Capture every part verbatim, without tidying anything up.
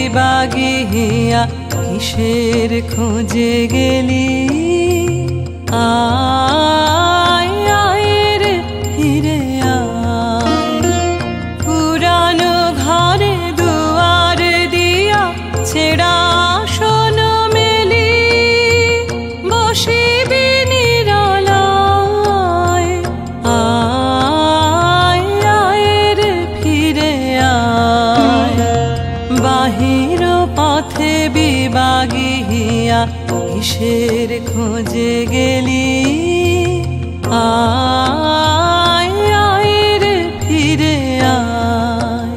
বিবাগী হিয়া কিসের খোঁজে গেলি? আয় আয় রে ফিরে আয়, পুরানো ঘরে দুয়ার দিয়া ছেড়া আসন মেলি, বসিবি নিরালায়। আয় আয় রে ফিরে আয়, বাহির পথে বিবাগী হিয়া কিসের খোঁজে গেলি? আয় আয় রে ফিরে আয়।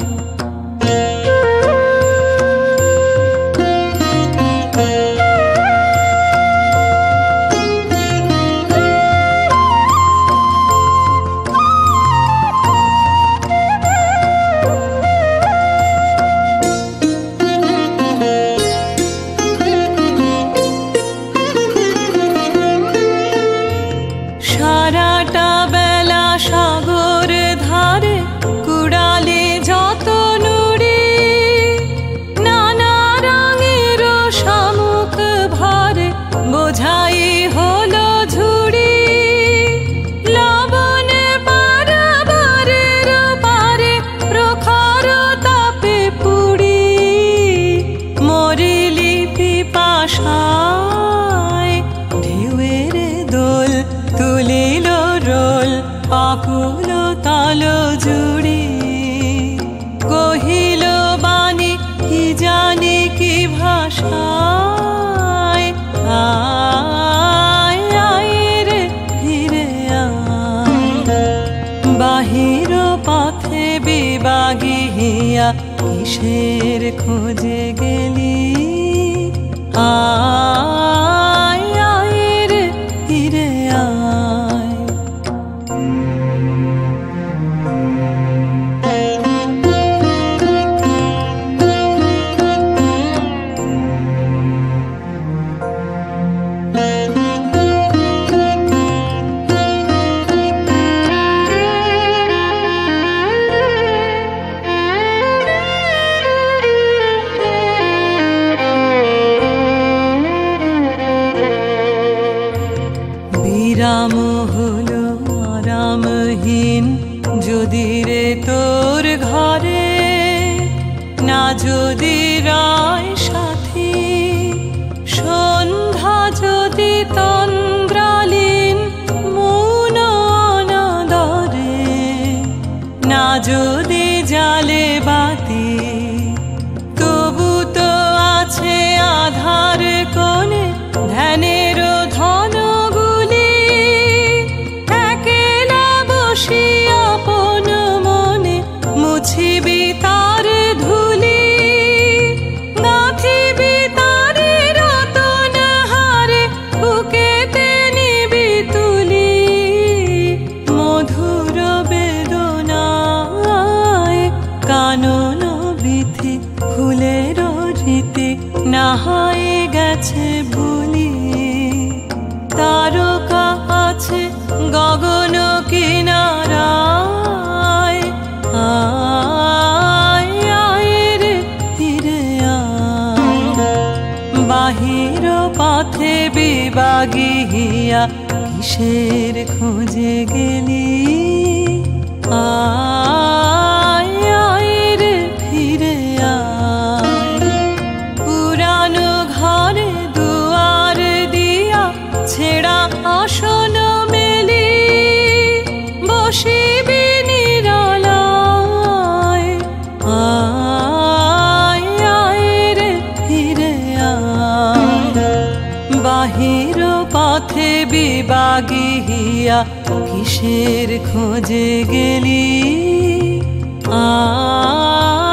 সারাটা বেলা সাগর ধারে কুড়ালে যত নুড়ি, নানা রঙের শামুক ভরে বোঝাই হলো ঝুড়ি। লবণ পারাবারের পারে প্রখর তাপে পুড়ি, মরিলি পিপাসায় ঢেউয়ের দোল তুলিল রোল আকুল তাল জুড়ি। কহিল বাণী কি জানি কি ভাষায়, আয় আয় রে ফিরে আয়, বাহির পথে বিবাগী হিয়া কিসের খোঁজে গেলি? আয় আয় রে ফিরে আয়। বিরাম হলো আরামহীন যদি রে তোর ঘরে, না যদি রায় সাথী সন্ধ্যা যদি তন্দ্রালীন মৌন অনাদরে, না যদি জালে বাতি তবু তো আছে আধার কোণে ধ্যানের ধন আপন মনে মুছিবি তার ধুলি, গাঁথিবি তার রতন হারে বুকেতে নিবি তুলি। মধুর বেদনায় কানন বিথি ফুলের রীতি না হয়ে গেছে ভুলি। তারকা আছে গগন কিনারায়, আয় আয় রে ফিরে আয়, বাহির পথে বিবাগী হিয়া কিসের খোঁজে গেলি? আয় আয় রে ফিরে আয়, পুরানো ঘরে দুয়ার দিয়া ছেড়া আসন মেলি, বসিবি নিরালায়। আয় আয় রে ফিরে আয়, বাহির পথে বিবাগী হিয়া কিসের খোঁজে গেলি? আয়।